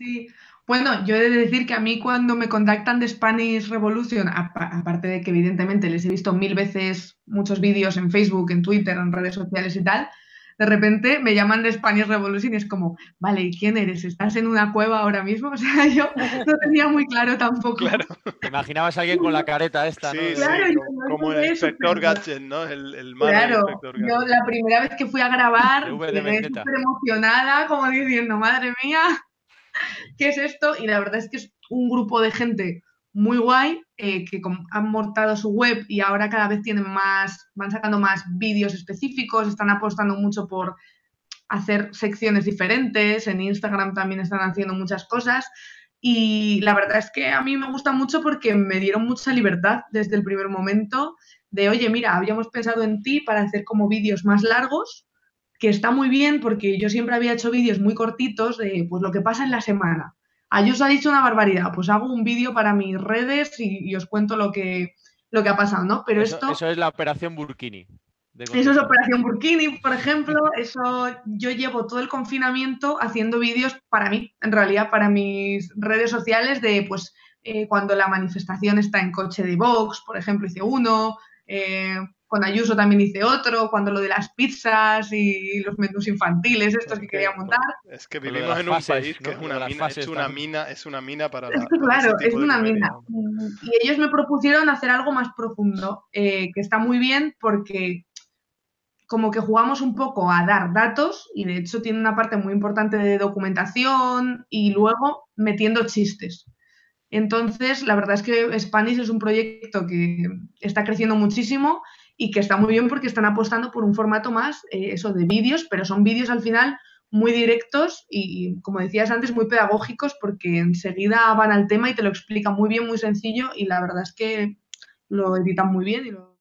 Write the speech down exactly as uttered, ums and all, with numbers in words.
Sí. Bueno, yo he de decir que a mí cuando me contactan de Spanish Revolution, apa- aparte de que evidentemente les he visto mil veces muchos vídeos en Facebook, en Twitter, en redes sociales y tal, de repente me llaman de Spanish Revolution y es como, vale, ¿y quién eres? ¿Estás en una cueva ahora mismo? O sea, yo no tenía muy claro Claro. tampoco. Te imaginabas a alguien con la careta esta, ¿no? Sí, Claro, sí, yo co- no como el llegué inspector súper. Gadget, ¿no? El, el malo Claro, inspector yo Gadget. la primera vez que fui a De grabar V de llegué Vendetta. súper emocionada, como diciendo, madre mía, ¿qué es esto? Y la verdad es que es un grupo de gente muy guay, eh, que com- han montado su web y ahora cada vez tienen más, van sacando más vídeos específicos, están apostando mucho por hacer secciones diferentes, en Instagram también están haciendo muchas cosas y la verdad es que a mí me gusta mucho porque me dieron mucha libertad desde el primer momento de, oye, mira, habíamos pensado en ti para hacer como vídeos más largos, que está muy bien porque yo siempre había hecho vídeos muy cortitos de pues lo que pasa en la semana. Ayuso ha dicho una barbaridad, pues hago un vídeo para mis redes y, y os cuento lo que, lo que ha pasado, ¿no? Pero Eso, esto eso es la operación Burkini de eso es contexto. Operación Burkini, por ejemplo. Eso yo llevo todo el confinamiento haciendo vídeos para mí, en realidad, para mis redes sociales de pues eh, cuando la manifestación está en coche de Vox, por ejemplo, hice uno, eh, con Ayuso también hice otro, cuando lo de las pizzas y los menús infantiles, estos Es que que, quería montar. es que Con lo de vivimos las en un fases, país que es ¿no? Lo una de las mina, es fases una también. mina, es una mina para, Es la, que para ese claro, es tipo de una comedia. mina. Y ellos me propusieron hacer algo más profundo, eh, que está muy bien porque como que jugamos un poco a dar datos y de hecho tiene una parte muy importante de documentación y luego metiendo chistes. Entonces, la verdad es que Spanish es un proyecto que está creciendo muchísimo y que está muy bien porque están apostando por un formato más, eh, eso, de vídeos, pero son vídeos al final muy directos y, como decías antes, muy pedagógicos porque enseguida van al tema y te lo explican muy bien, muy sencillo y la verdad es que lo editan muy bien y lo